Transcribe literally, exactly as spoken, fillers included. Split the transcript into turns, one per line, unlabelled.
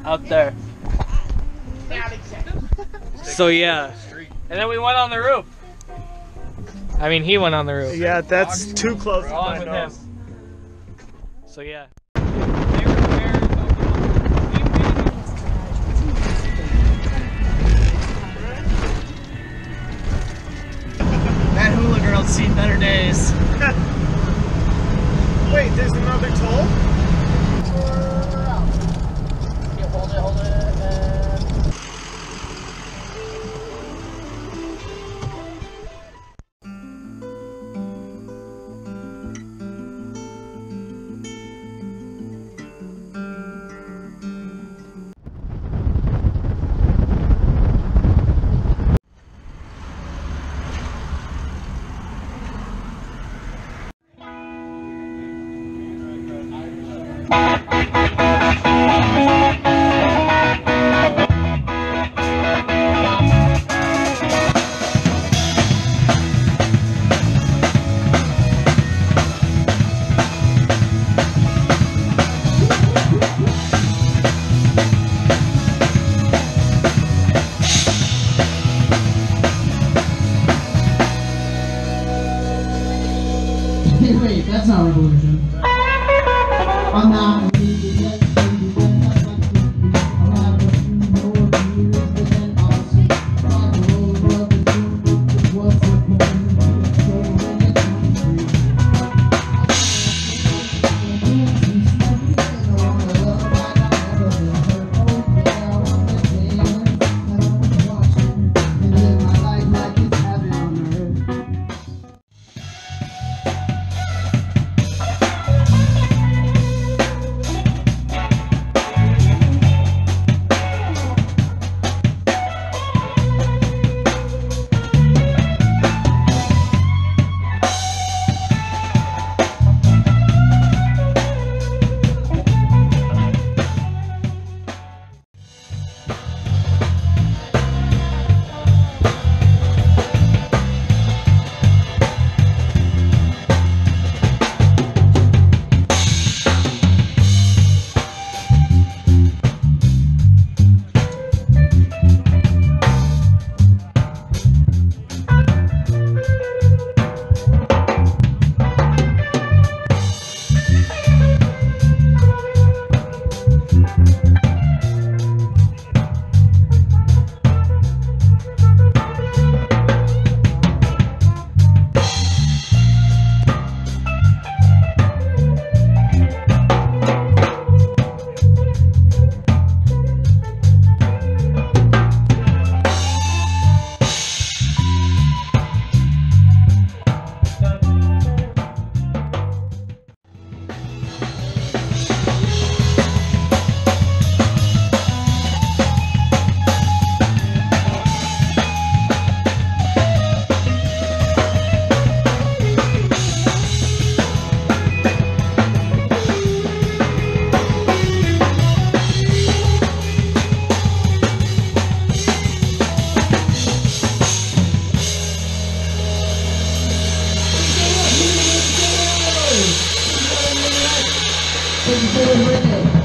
out there. So yeah, and then we went on the roof. I mean, he went on the roof.
Yeah, that's too close to my
with
nose.
him. So yeah. That hula girl's seen better days.
Wait, there's another toll?
Yeah, hold it, hold it, and...
Wait, that's not revolution. I'm not. Reggae.